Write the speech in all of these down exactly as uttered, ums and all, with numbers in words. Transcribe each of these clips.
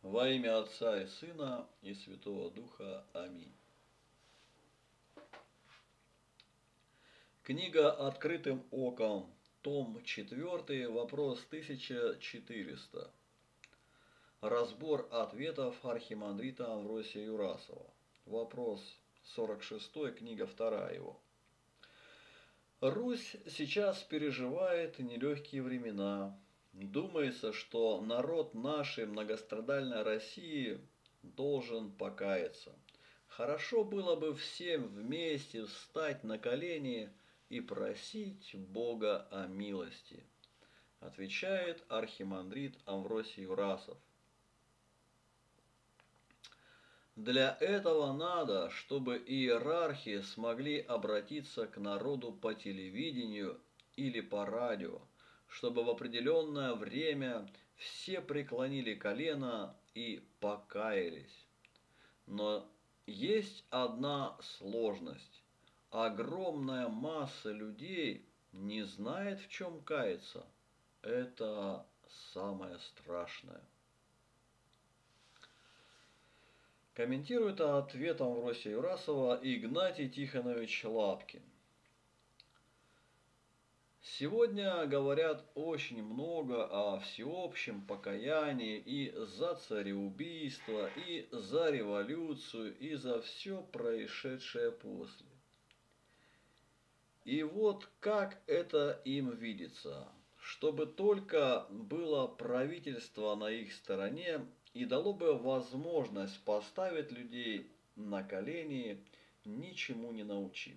Во имя Отца и Сына и Святого Духа. Аминь. Книга «Открытым оком», том четвёртый, вопрос тысяча четыреста. Разбор ответов архимандрита Амвросия Юрасова. Вопрос сорок шестой, книга вторая его. Русь сейчас переживает нелегкие времена. Думается, что народ нашей многострадальной России должен покаяться. Хорошо было бы всем вместе встать на колени и просить Бога о милости, отвечает архимандрит Амвросий Юрасов. Для этого надо, чтобы иерархи смогли обратиться к народу по телевидению или по радио, чтобы в определенное время все преклонили колено и покаялись. Но есть одна сложность. Огромная масса людей не знает, в чем каяться. Это самое страшное. Комментирует ответом Амвросия Юрасова Игнатий Тихонович Лапкин. Сегодня говорят очень много о всеобщем покаянии и за цареубийство, и за революцию, и за все происшедшее после. И вот как это им видится, чтобы только было правительство на их стороне и дало бы возможность поставить людей на колени, ничему не научив.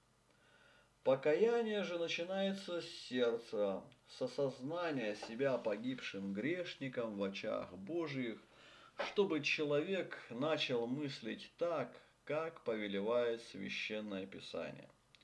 Покаяние же начинается с сердца, с осознания себя погибшим грешником в очах Божьих, чтобы человек начал мыслить так, как повелевает Священное Писание.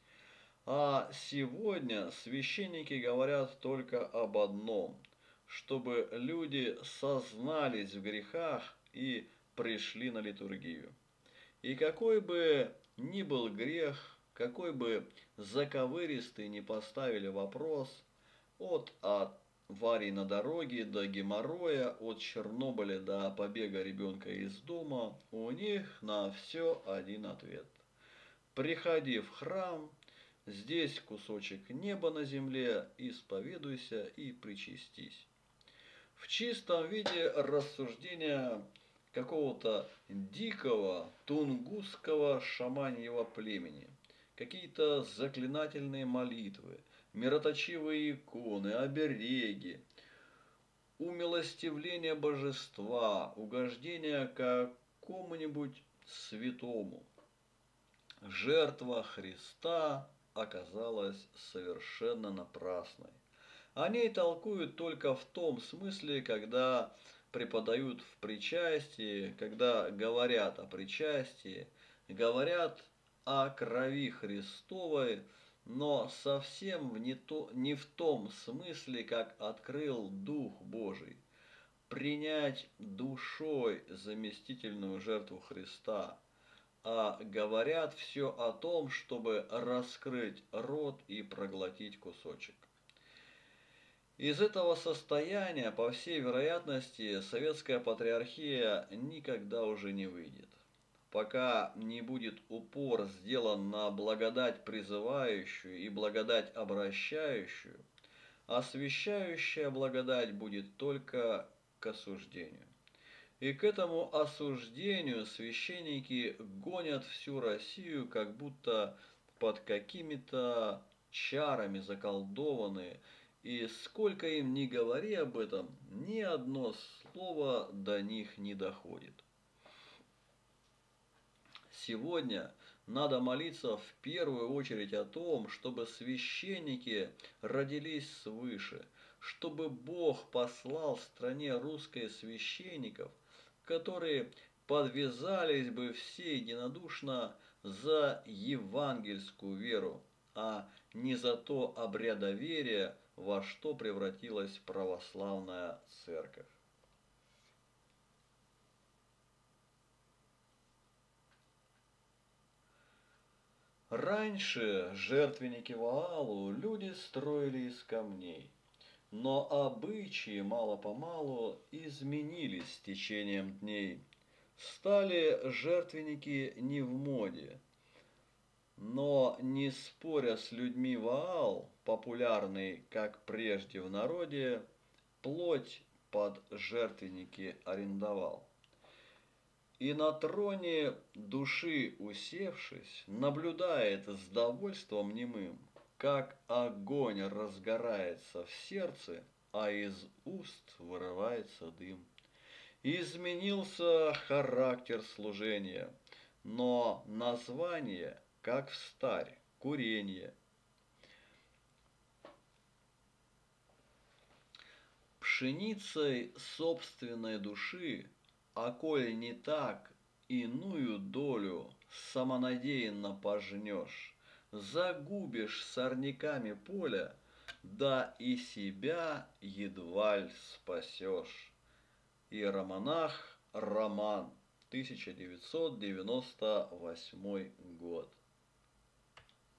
А сегодня священники говорят только об одном, чтобы люди сознались в грехах и пришли на литургию. И какой бы ни был грех, какой бы заковыристый ни поставили вопрос, от аварий на дороге до геморроя, от Чернобыля до побега ребенка из дома, у них на все один ответ. Приходи в храм, здесь кусочек неба на земле, исповедуйся и причастись. В чистом виде рассуждения какого-то дикого тунгусского шаманьего племени. Какие-то заклинательные молитвы, мироточивые иконы, обереги, умилостивление божества, угождение какому-нибудь святому. Жертва Христа оказалась совершенно напрасной. О ней толкуют только в том смысле, когда преподают в причастии, когда говорят о причастии, говорят о крови Христовой, но совсем не, то, не в том смысле, как открыл Дух Божий. Принять душой заместительную жертву Христа, а говорят все о том, чтобы раскрыть рот и проглотить кусочек. Из этого состояния, по всей вероятности, советская патриархия никогда уже не выйдет. Пока не будет упор сделан на благодать призывающую и благодать обращающую, освящающая благодать будет только к осуждению. И к этому осуждению священники гонят всю Россию, как будто под какими-то чарами заколдованные, и сколько им ни говори об этом, ни одно слово до них не доходит. Сегодня надо молиться в первую очередь о том, чтобы священники родились свыше, чтобы Бог послал в стране русской священников, которые подвязались бы все единодушно за евангельскую веру, а не за то обрядоверие, во что превратилась православная церковь. Раньше жертвенники Ваалу люди строили из камней. Но обычаи мало-помалу изменились с течением дней. Стали жертвенники не в моде. Но, не споря с людьми, Ваал, популярный, как прежде в народе, плоть под жертвенники арендовал. И на троне души усевшись, наблюдает с довольством немым, как огонь разгорается в сердце, а из уст вырывается дым. Изменился характер служения, но название, как встарь, курение. Пшеницей собственной души, а коль не так, иную долю самонадеянно пожнешь, загубишь сорняками поля, да и себя едва ль спасешь. Иеромонах Роман, тысяча девятьсот девяносто восьмой год.